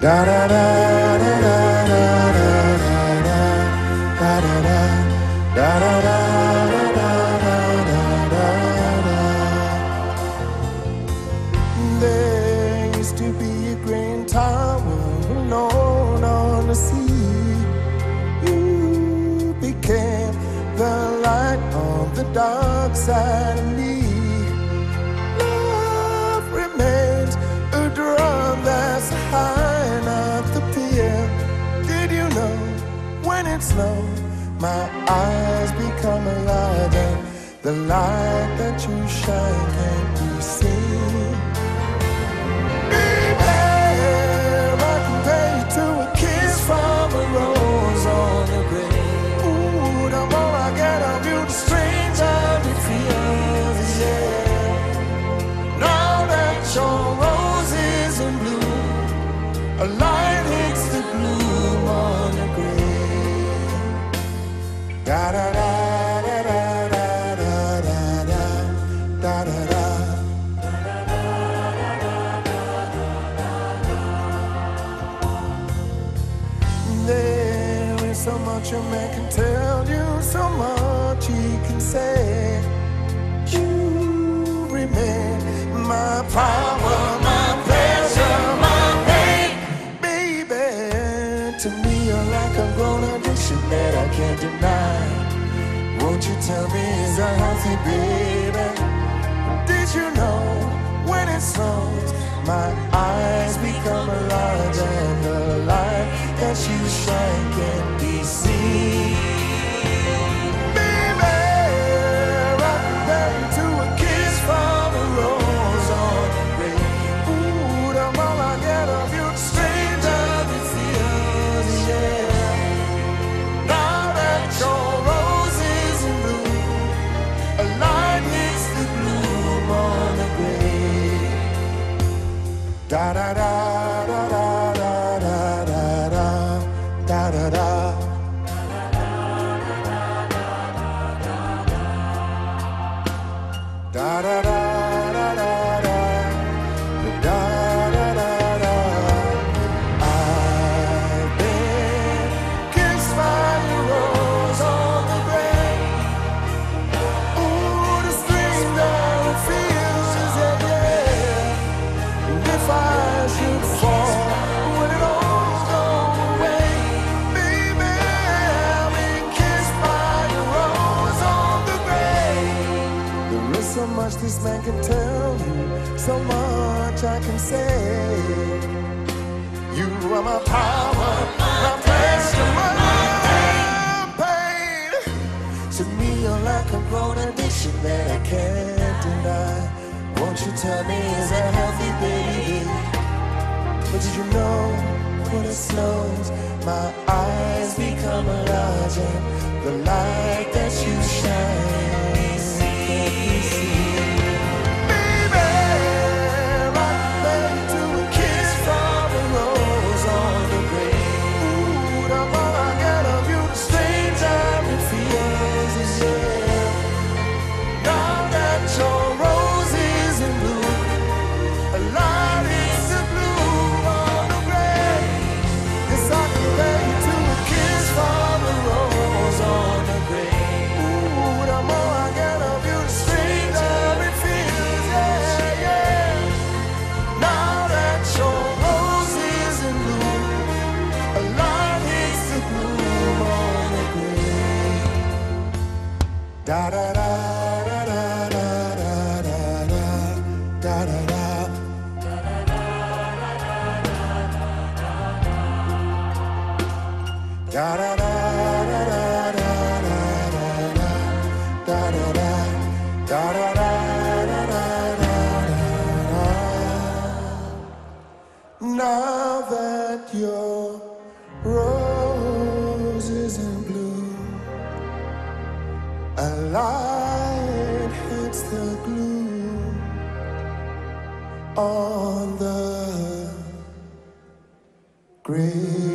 Da da da da da da da da da da da da da There used to be a green tower alone on the sea. You became the light on the dark side of me. Love remains a drum that's high enough the pier. Did you know when it snows, my eyes become alive and the light that you shine can't be seen? Baby, I compare you to a kiss from a rose on the grave. Ooh, the more I get of you, the stranger it feels, yeah. Now that your rose is in bloom, a light hits the gloom on the grave. Da da da da da da da da da da da. There is so much a man can tell you, so much he can say. You remain my power, my pleasure, my pain. Baby, to me you're like a grown addiction that I can't deny. Won't you tell me is that healthy, baby? Did you know when it snows, my eyes become alive and the light that you shine can't be seen? Baby, I compare you to a kiss from a rose on the grave. Ooh, the more I get of you, the stranger it feels, yeah. Now that your rose is in bloom, a light hits the gloom on the grave. Da da da da da da da da da da da. Da da da da da da da da da da. I've been kissed by a rose on the grave. Ooh, the stranger it feels, yeah, yeah. And if I should fall, will it all go away? Baby, I've been kissed by a rose on the grave. There is so much this man can tell you, so much I can say. You are my power, my pleasure, my pain. To me you're like a grown addiction that I can't deny. Won't you tell me is that healthy, baby? But did you know when it snows, my eyes become large and the light that you shine can't be seen? Baby, I compare you to a kiss from a rose on the grave. Ooh, the more I get of you, the stranger it feels, yeah. Now that your rose is in bloom, a light is the bloom on the grave. Yes, I compare you to a kiss from a rose on the grave. Ooh, the more I get of you, the stranger it feels, yeah, yeah. Now that your rose is in bloom, a light hits the gloom on the grave. Da da da da da da da da da da da. Da da da da da da da da da da da da da da. Now that your rose is in bloom, a light hits the gloom on the grave.